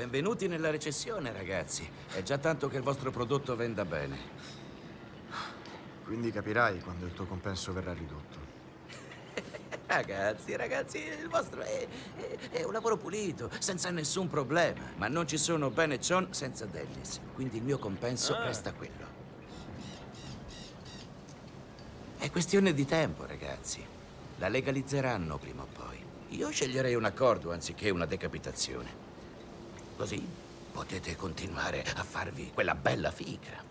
Benvenuti nella recessione, ragazzi. È già tanto che il vostro prodotto venda bene. Quindi capirai quando il tuo compenso verrà ridotto. Ragazzi, il vostro è un lavoro pulito, senza nessun problema. Ma non ci sono Ben e John senza Dennis. Quindi il mio compenso resta quello. È questione di tempo, ragazzi. La legalizzeranno prima o poi. Io sceglierei un accordo anziché una decapitazione. Così potete continuare a farvi quella bella fica.